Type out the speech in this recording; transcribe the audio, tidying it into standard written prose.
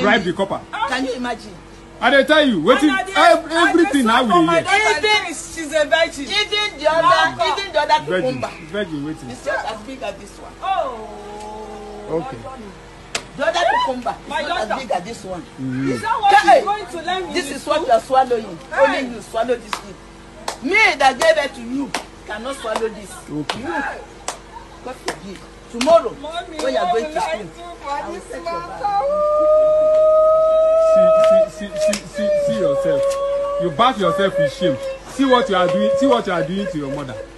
bribe the copper. Can you imagine? And they tell you, everything now will be here. She's a virgin. Even the other cucumber. Virgin waiting. It's just as big as this one. Oh. Okay. The other cucumber is not as big as this one. Is that what she's going to learn? This is what you are swallowing. Only you swallow this thing. Me that gave it to you cannot swallow this. Okay. You. God forbid. Tomorrow, Mommy, when you are going to school, I will set your See yourself. You bath yourself with shame. See what you are doing. See what you are doing to your mother.